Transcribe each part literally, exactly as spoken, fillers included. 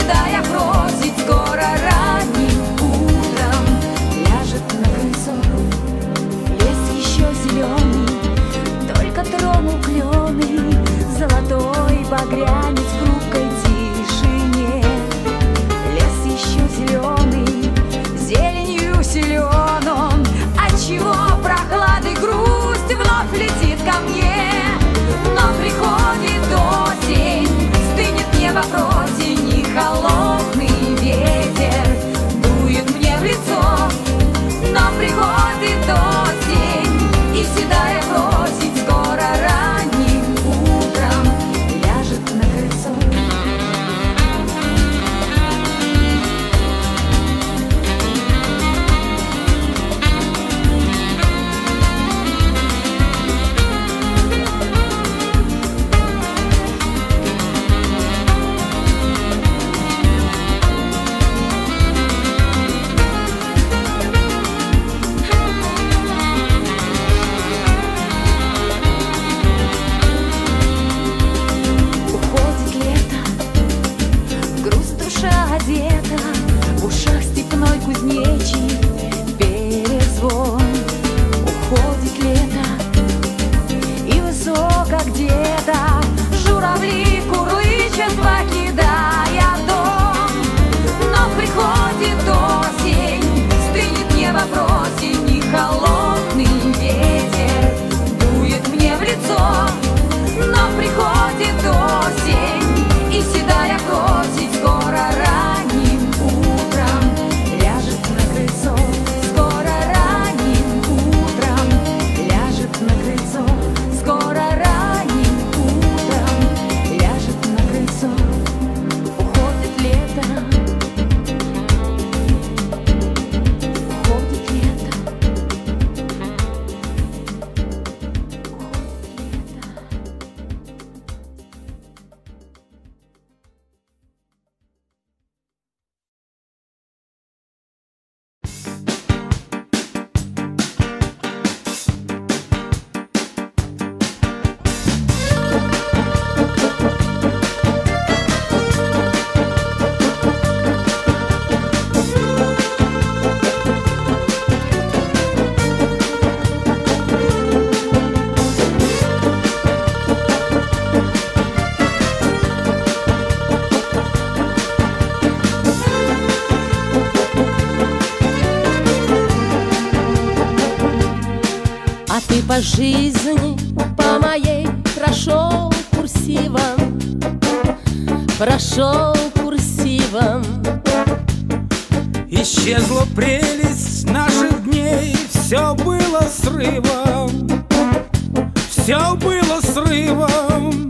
седая просит скоро ранним утром ляжет на крыльцо. Лес еще зеленый, только тронул клены, золотой багрянец в хрупкой тишине. Лес еще зеленый, зеленью силен он, отчего прохлады грусть вновь летит ко мне. Но приходит осень, стынет небо просень, и холодный ветер дует мне в лицо. Но приходит осень, и седая просить скоро ранним утром ляжет на крыльцо. Одета, в ушах степной кузнечий перезвон. Уходит лето, и высоко где-то журавли курлычат, покидая дом. Но приходит осень, стынет небо просень, и холодный ветер дует мне в лицо. Но приходит осень, и седая просить скоро ранним утром ляжет на крыльцо. Скоро ранним утром ляжет на крыльцо. Скоро ранним утром ляжет на крыльцо. Уходит лето, уходит лето, уходит лето. А ты по жизни, по моей, прошел курсивом, прошел курсивом. Исчезла прелесть наших дней, все было срывом, все было срывом.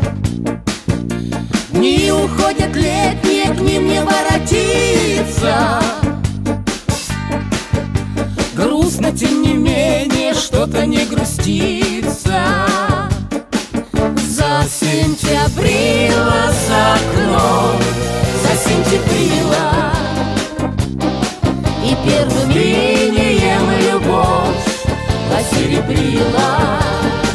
Дни уходят летние, к ним не воротиться. Грустно, тем не менее, что-то не грустится. Засентябрила за окном, засентябрила, и первым инием любовь посеребрила.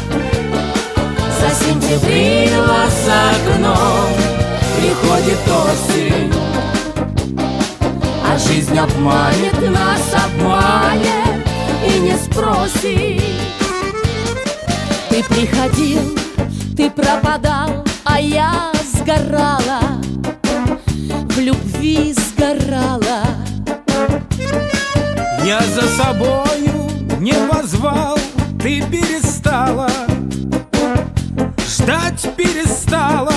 Засентябрила за окном, приходит осень, а жизнь обманет нас, обманет и не спросит. Ты приходил, ты пропадал, а я сгорала, в любви сгорала. Я за собою не позвал, ты перестала, ждать перестала.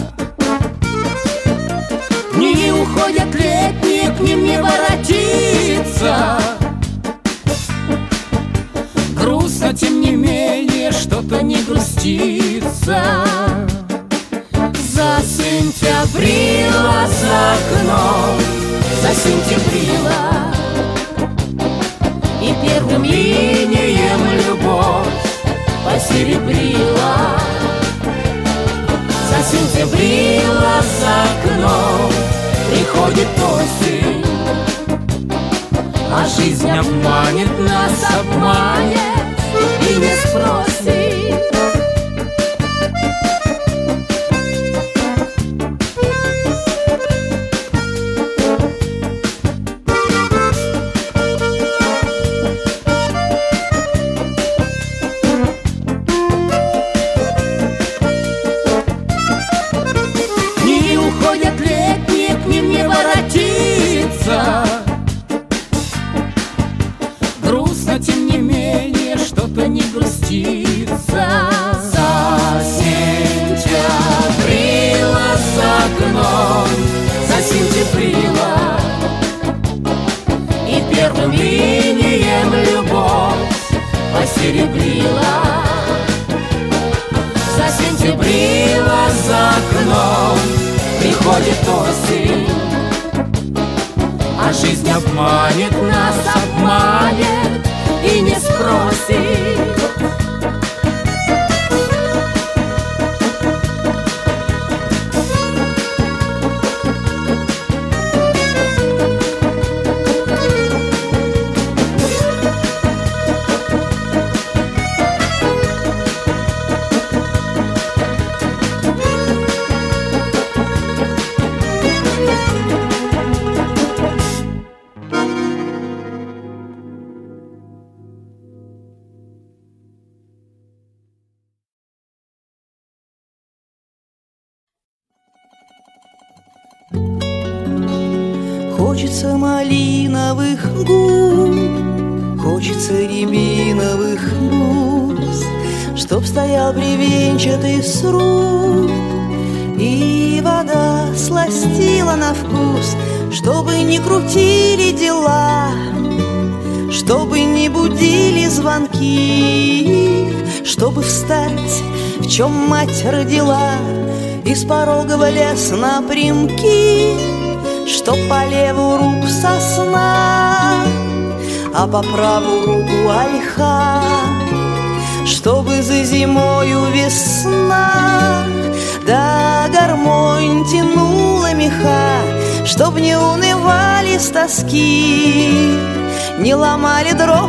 Дни уходят летние, к ним не воротиться. Грустно, тем не менее, что-то не грустится. Засентябрила за окном, засентябрила, и первым инием любовь посеребрила. Засентябрила за окном, приходит осень, а жизнь обманет нас, обманет и не спросит. что-то не грустится. Засентябрила за окном, засентябрила, и первым инием любовь посеребрила. Засентябрила за окном, приходит осень, а жизнь обманет нас, обманет и не спросит. Хочется малиновых губ, хочется рябиновых бус, чтоб стоял бревенчатый сруб, и вода сластила на вкус, чтобы не крутили дела, чтобы не будили звонки, чтобы встать, в чем мать родила, из порога в лес напрямки, что по левую руку сосна, а по правую руку ольха, чтобы за зимою весна, да гармонь тянула меха, чтоб не унывали с тоски, не ломали дров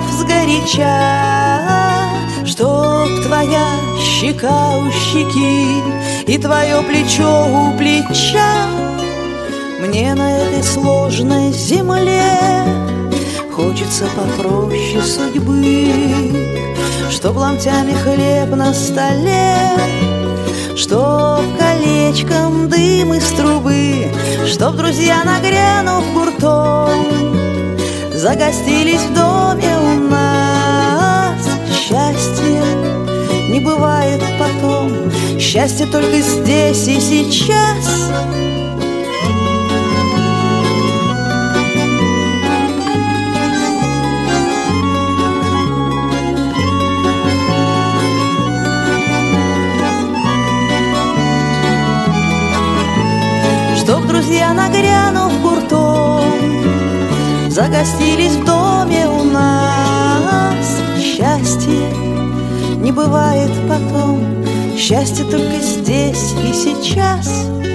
сгоряча, чтоб твоя щека у щеки и твое плечо у плеча. Мне на этой сложной земле хочется попроще судьбы, чтоб ломтями хлеб на столе, чтоб колечком дым из трубы, чтоб друзья, нагрянув гуртом, загостились в доме у нас. Счастье не бывает потом, счастье только здесь и сейчас. Чтоб друзья, нагрянув гуртом, загостились в доме у нас. Счастье не бывает потом, счастье только здесь и сейчас.